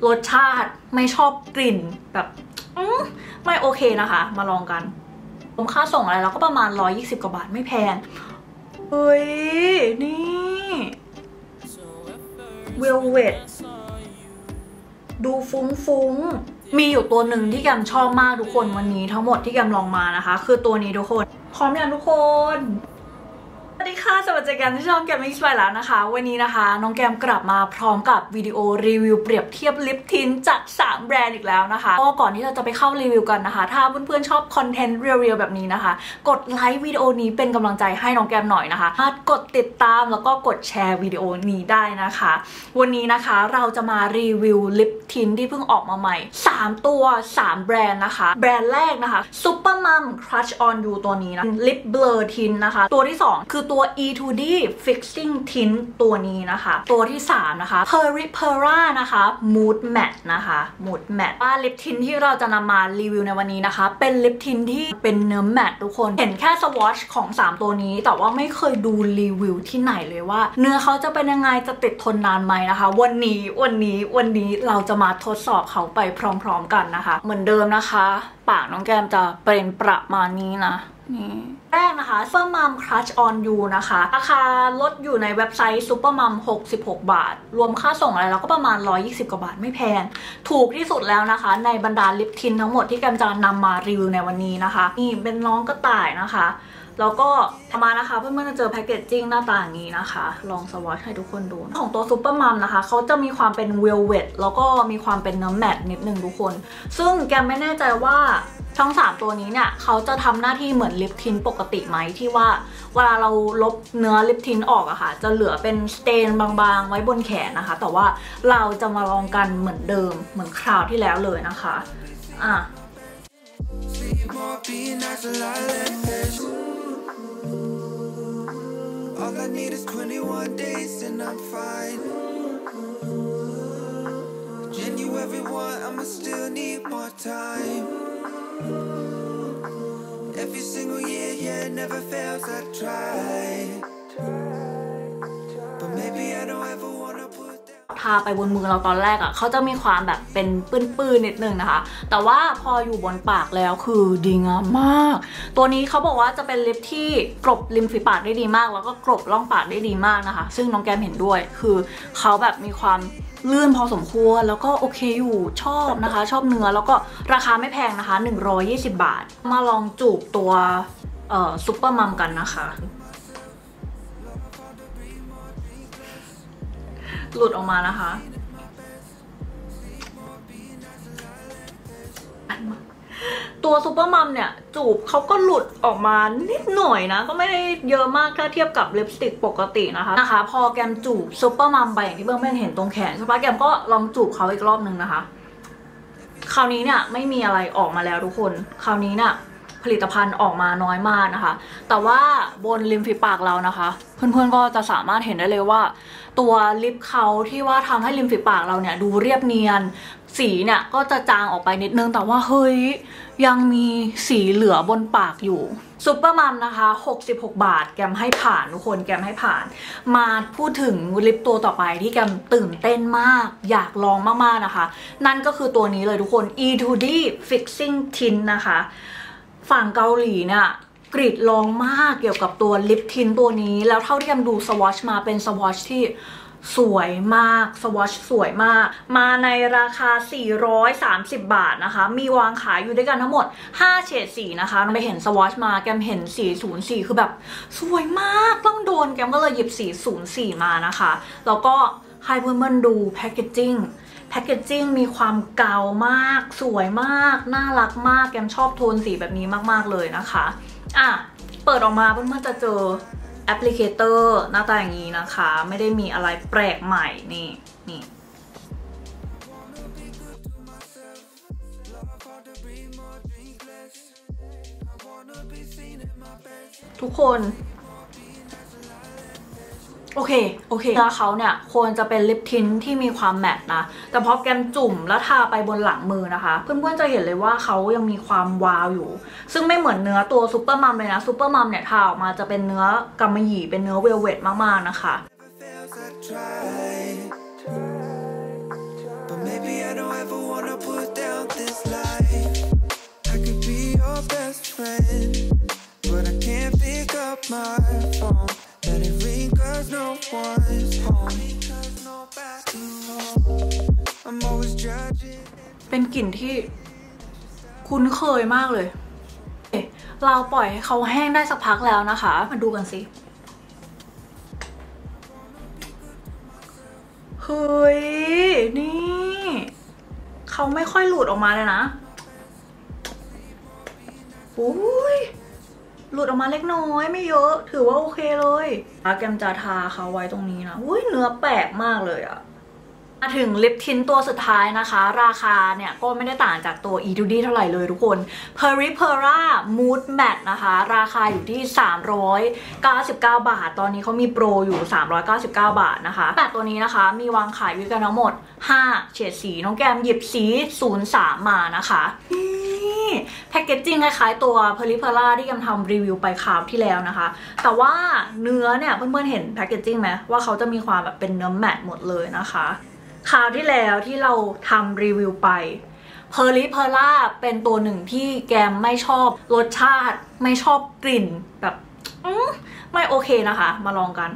รสชาติไม่ชอบกลิ่นแบบไม่โอเคนะคะมาลองกันค่าส่งอะไรแล้วก็ประมาณ120กว่าบาทไม่แพงเฮ้ยนี่เวลเวทดูฟุ้งๆมีอยู่ตัวหนึ่งที่แกมชอบมากทุกคนวันนี้ทั้งหมดที่แกมลองมานะคะคือตัวนี้ทุกคนพร้อมยังทุกคนสวัสดีค่ะสวัสดีกันที่ช่องแกมมิกซ์ไปแล้วนะคะวันนี้นะคะน้องแกมกลับมาพร้อมกับวิดีโอรีวิวเปรียบเทียบลิปทินจาก3แบรนด์อีกแล้วนะคะก็ก่อนที่เราจะไปเข้ารีวิวกันนะคะถ้าเพื่อนๆชอบคอนเทนต์เรียวๆแบบนี้นะคะกดไลค์วิดีโอนี้เป็นกำลังใจให้น้องแกมหน่อยนะคะกดติดตามแล้วก็กดแชร์วิดีโอนี้ได้นะคะวันนี้นะคะเราจะมารีวิวลิปทินที่เพิ่งออกมาใหม่3ตัว3แบรนด์นะคะแบรนด์แรกนะคะ Super Mum Crush on You ตัวนี้นะลิปเบลอทินนะคะตัวที่2คือตัว E2D Fixing Tint ตัวนี้นะคะตัวที่3นะคะ Peripera นะคะ Mood Matte นะคะ Mood Matte ว่าลิปทินที่เราจะนำมารีวิวในวันนี้นะคะเป็นลิปทินที่เป็นเนื้อแมตต์ทุกคนเห็นแค่สวอชของ3ตัวนี้แต่ว่าไม่เคยดูรีวิวที่ไหนเลยว่าเนื้อเขาจะเป็นยังไงจะติดทนนานไหมนะคะวันนี้เราจะมาทดสอบเขาไปพร้อมๆกันนะคะเหมือนเดิมนะคะปากน้องแกมจะเป็นประมาณนี้นะนี่แรกนะคะ Super Mum Crush on You นะคะราคาลดอยู่ในเว็บไซต์ Super Mum 66 บาทรวมค่าส่งอะไรแล้วก็ประมาณ120กว่าบาทไม่แพงถูกที่สุดแล้วนะคะในบรรดาลิปทินทั้งหมดที่แกมจะนำมารีวิวในวันนี้นะคะนี่เป็นน้องกระต่ายนะคะแล้วก็มานะคะเพื่อนๆจะเจอแพคเกจจิ้งหน้าตาอย่างนี้นะคะลองสวอชให้ทุกคนดูของตัวซูเปอร์มัมนะคะเขาจะมีความเป็นเวลเวทแล้วก็มีความเป็นเนื้อแมตต์นิดนึงทุกคนซึ่งแกไม่แน่ใจว่าทั้ง3ตัวนี้เนี่ยเขาจะทำหน้าที่เหมือนลิปทินปกติไหมที่ว่าเวลาเราลบเนื้อลิปทินออกอะค่ะจะเหลือเป็นสเตนบางๆไว้บนแขนนะคะแต่ว่าเราจะมาลองกันเหมือนเดิมเหมือนคราวที่แล้วเลยนะคะAll I need is 21 days and I'm fine. January 1, I'ma still need more time. Every single year, yeah, it never fails, I try. But maybe I don't ever wanna put that. ทาไปบนมือเราตอนแรกอ่ะเขาจะมีความแบบเป็นปื้นๆนิดนึงนะคะแต่ว่าพออยู่บนปากแล้วคือดีงามมากตัวนี้เขาบอกว่าจะเป็นลิปที่กลบริมฝีปากได้ดีมากแล้วก็กลบร่องปากได้ดีมากนะคะซึ่งน้องแกมเห็นด้วยคือเขาแบบมีความลื่นพอสมควรแล้วก็โอเคอยู่ชอบนะคะชอบเนื้อแล้วก็ราคาไม่แพงนะคะ120 บาทมาลองจูบตัวซุปเปอร์มัมกันนะคะหลุดออกมานะคะตัวซูเปอร์มัมเนี่ยจูบเขาก็หลุดออกมานิดหน่อยนะก็ไม่ได้เยอะมากถ้าเทียบกับลิปสติกปกตินะคะพอแกมจูบซูเปอร์มัมไปอย่างที่เพื่อนๆเห็นตรงแขนใช่ปะแกมก็ลองจูบเขาอีกรอบนึงนะคะคราวนี้เนี่ยไม่มีอะไรออกมาแล้วทุกคนคราวนี้เนี่ยผลิตภัณฑ์ออกมาน้อยมากนะคะแต่ว่าบนริมฝีปากเรานะคะเพื่อนๆก็จะสามารถเห็นได้เลยว่าตัวลิปเขาที่ว่าทำให้ริมฝีปากเราเนี่ยดูเรียบเนียนสีเนี่ยก็จะจางออกไปนิดนึงแต่ว่าเฮ้ยยังมีสีเหลือบนปากอยู่ซุปเปอร์มัมนะคะ66 บาทแกมให้ผ่านทุกคนแกมให้ผ่านมาพูดถึงลิปตัวต่อไปที่แกมตื่นเต้นมากอยากลองมากๆนะคะนั่นก็คือตัวนี้เลยทุกคน E2D Fixing Tint นะคะฝั่งเกาหลีเนี่ยกรีดร้องมากเกี่ยวกับตัวลิปทินตัวนี้แล้วเท่าที่แกมดูสวอชมาเป็นสวอชที่สวยมากสวอชสวยมากมาในราคา430 บาทนะคะมีวางขายอยู่ด้วยกันทั้งหมด5เฉดสีนะคะไปเห็นสวอชมาแกมเห็น404คือแบบสวยมากต้องโดนแกมก็เลยหยิบ404มานะคะแล้วก็ให้เพื่อนๆดูแพคเกจจิ้งมีความเก่ามากสวยมากน่ารักมากแกมชอบโทนสีแบบนี้มากๆเลยนะคะเปิดออกมาเพื่อนๆจะเจอแอปพลิเคเตอร์หน้าตาอย่างนี้นะคะไม่ได้มีอะไรแปลกใหม่นี่ทุกคนโอเคแล้วเขาเนี่ยควรจะเป็นลิปทินที่มีความแมตต์นะแต่พอแกมจุ่มแล้วทาไปบนหลังมือนะคะเพื่อนๆจะเห็นเลยว่าเขายังมีความวาวอยู่ซึ่งไม่เหมือนเนื้อตัวซูเปอร์มัมเลยนะซูเปอร์มัมเนี่ยทาออกมาจะเป็นเนื้อกำมะหยี่เป็นเนื้อเวลเวทมากๆนะคะ But maybe I don't friend, but I can't pick up my phone. Let it ring 'cause no one's home. I'm always judging. เป็นกลิ่นที่คุ้นเคยมากเลยเราปล่อยให้เขาแห้งได้สักพักแล้วนะคะมาดูกันสิเฮ้ยนี่เขาไม่ค่อยหลุดออกมาเลยนะอุ้ยหลุดออกมาเล็กน้อยไม่เยอะถือว่าโอเคเลยแกมจะทาเขาไว้ตรงนี้นะอุ้ยเนื้อแปลกมากเลยอะมาถึงลิปทินตัวสุดท้ายนะคะราคาเนี่ยก็ไม่ได้ต่างจากตัว Etude เท่าไหร่เลยทุกคน Peripera Mood Matte นะคะราคาอยู่ที่399 บาทตอนนี้เขามีโปรอยู่399 บาทนะคะแต่ตัวนี้นะคะมีวางขายอยู่กันทั้งหมด5เฉดสีน้องแกมหยิบสี03มานะคะนี่แพคเกจจิ้งคล้ายๆตัว Peripera ที่แกมทำรีวิวไปคราวที่แล้วนะคะแต่ว่าเนื้อเนี่ยเพื่อนๆเห็นแพคเกจจิ้งไหมว่าเขาจะมีความแบบเป็นเนื้อแมตต์หมดเลยนะคะคราวที่แล้วที่เราทำรีวิวไป Peripera เป็นตัวหนึ่งที่แกมไม่ชอบรสชาติไม่ชอบกลิ่นแบบไม่โอเคนะคะมาลองกัน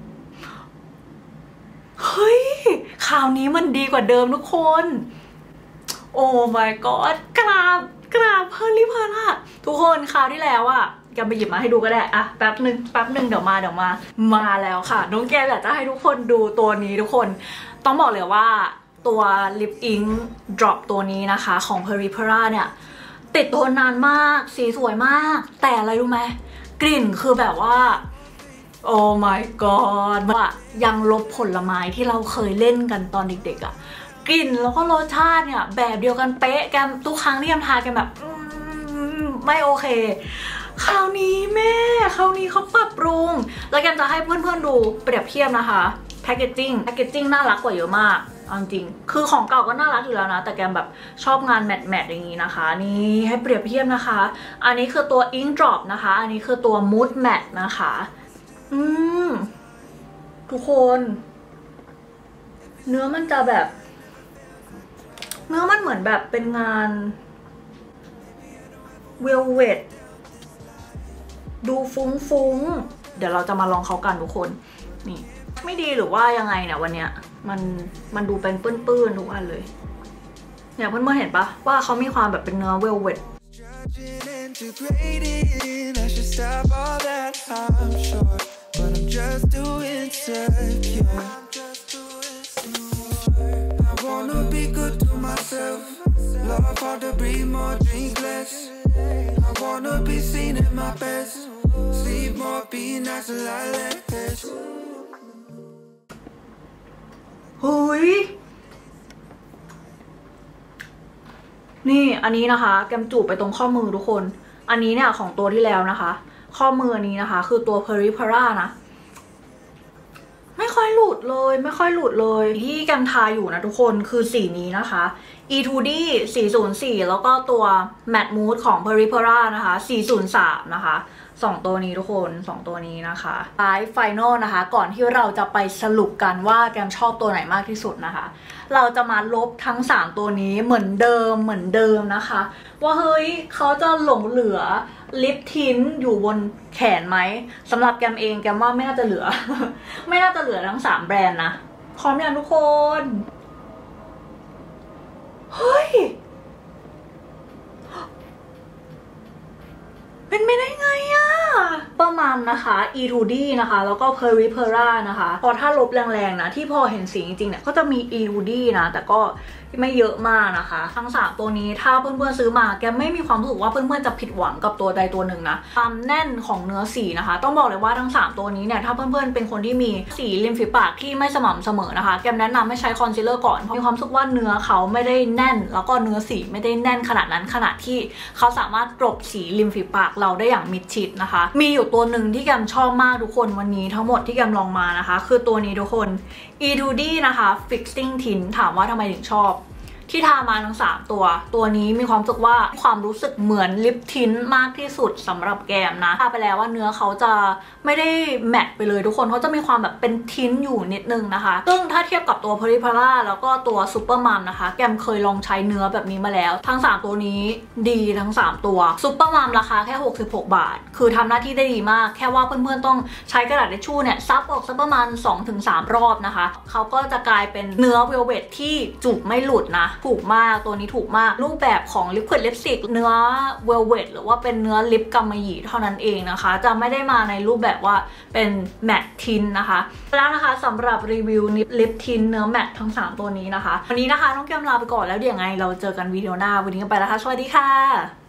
เฮ้ยคราวนี้มันดีกว่าเดิมทุกคนโอ้ my god กราบPeripera ทุกคนคราวที่แล้วอะแกมไปหยิบมาให้ดูก็ได้อะแป๊บหนึ่งเดี๋ยวมาแล้วค่ะน้องแกมอยากจะให้ทุกคนดูตัวนี้ทุกคนต้องบอกเลยว่าตัว Lip Ink Drop ตัวนี้นะคะของ Peripera เนี่ยติดทนนานมากสีสวยมากแต่อะไรรู้ไหมกลิ่นคือแบบว่าโอ้ my god ว่ายังลบผลไม้ที่เราเคยเล่นกันตอนเด็กๆอะกลิ่นแล้วก็รสชาติเนี่ยแบบเดียวกันเป๊ะแกมทุกครั้งที่แกมทานแกมแบบไม่โอเคคราวนี้เขาปรับปรุงแล้วแกมจะให้เพื่อนๆดูเปรียบเทียบนะคะแพคเกจจิ้งน่ารักกว่าเยอะมากจริงคือของเก่าก็น่ารักอยู่แล้วนะแต่แกมแบบชอบงานแมทอย่างนี้นะคะนี่ให้เปรียบเทียบนะคะอันนี้คือตัว Ink Drop นะคะอันนี้คือตัว Mood Matte นะคะทุกคนเนื้อมันจะแบบเนื้อมันเหมือนแบบเป็นงานเวลเวทดูฟุ้งเดี๋ยวเราจะมาลองเขากันทุกคนนี่ไม่ดีหรือว่ายังไงเนี่ยวันเนี้ยมันดูเป็นปื้นๆทุกอันเลยเนี่ยเพื่อนๆเห็นปะว่าเขามีความแบบเป็นเนื้อเวลเวทเฮ้ยนี่อันนี้นะคะแกมจูบไปตรงข้อมือทุกคนอันนี้เนี่ยของตัวที่แล้วนะคะข้อมืออันนี้นะคะคือตัว Peripera นะไม่ค่อยหลุดเลยที่แกมทาอยู่นะทุกคนคือสีนี้นะคะ Etude 404แล้วก็ตัว Matte Mood ของ Peripera นะคะ403นะคะ2ตัวนี้ทุกคน2ตัวนี้นะคะไฟนอลนะคะก่อนที่เราจะไปสรุปกันว่าแกมชอบตัวไหนมากที่สุดนะคะเราจะมาลบทั้ง3ตัวนี้เหมือนเดิมนะคะว่าเฮ้ยเขาจะหลงเหลือลิปทินอยู่บนแขนไหมสำหรับแกมเองแกมว่าไม่น่าจะเหลือ ไม่น่าจะเหลือทั้ง3แบรนด์นะพร้อมยังทุกคนเฮ้ยเป็นไม่ได้ไงอะประมาณนะคะ Etude นะคะแล้วก็ Peripera นะคะพอถ้าลบแรงๆนะที่พอเห็นสีจริงๆเนี่ยก็จะมี Etude นะแต่ก็ไม่เยอะมากนะคะทั้ง3ตัวนี้ถ้าเพื่อนๆซื้อมาแกไม่มีความรู้สึกว่าเพื่อนๆจะผิดหวังกับตัวใดตัวหนึ่งนะความแน่นของเนื้อสีนะคะต้องบอกเลยว่าทั้ง3ตัวนี้เนี่ยถ้าเพื่อนๆเป็นคนที่มีสีริมฝีปากที่ไม่สม่ำเสมอนะคะแกแนะนำให้ใช้คอนซีลเลอร์ก่อนเพราะมีความรู้สึกว่าเนื้อเขาไม่ได้แน่นแล้วก็เนื้อสีไม่ได้แน่นขนาดนั้นขนาดที่เขาสามารถกลบสีริมฝีปากเราได้อย่างมิดชิดนะคะมีอยู่ตัวหนึ่งที่แกมชอบมากทุกคนวันนี้ทั้งหมดที่แกมลองมานะคะคือตัวนี้ทุกคน Etude นะคะ Fixing Tint ถามว่าทำไมถึงชอบที่ทามาทั้ง3ตัวนี้มีความรู้สึกว่าความรู้สึกเหมือนลิปทินมากที่สุดสำหรับแก้มนะทาไปแล้วว่าเนื้อเขาจะไม่ได้แมตต์ไปเลยทุกคนเขาจะมีความแบบเป็นทินอยู่นิดนึงนะคะซึ่งถ้าเทียบกับตัวพาริพาร่าแล้วก็ตัวซูเปอร์มัมนะคะแก้มเคยลองใช้เนื้อแบบนี้มาแล้วทั้ง3ตัวนี้ดีทั้ง3ตัวซูเปอร์มัมราคาแค่66 บาทคือทำหน้าที่ได้ดีมากแค่ว่าเพื่อนๆต้องใช้กระดาษทิชชู่เนี่ยซับออกสักประมาณ 2-3 รอบนะคะเขาก็จะกลายเป็นเนื้อเวลเวทที่จุกไม่หลุดนะถูกมากตัวนี้ถูกมากรูปแบบของลิปควิดลิปสติกเนื้อเวลเวทหรือว่าเป็นเนื้อลิปกำมะหยี่เท่านั้นเองนะคะจะไม่ได้มาในรูปแบบว่าเป็นแมตต์ทินนะคะแล้วนะคะสำหรับรีวิวลิปทินเนื้อแมตต์ทั้ง3ตัวนี้นะคะวันนี้นะคะน้องแก้มลาไปก่อนแล้วเดี๋ยวยังไงเราเจอกันวิดีโอหน้าวันนี้กันไปแล้วค่ะสวัสดีค่ะ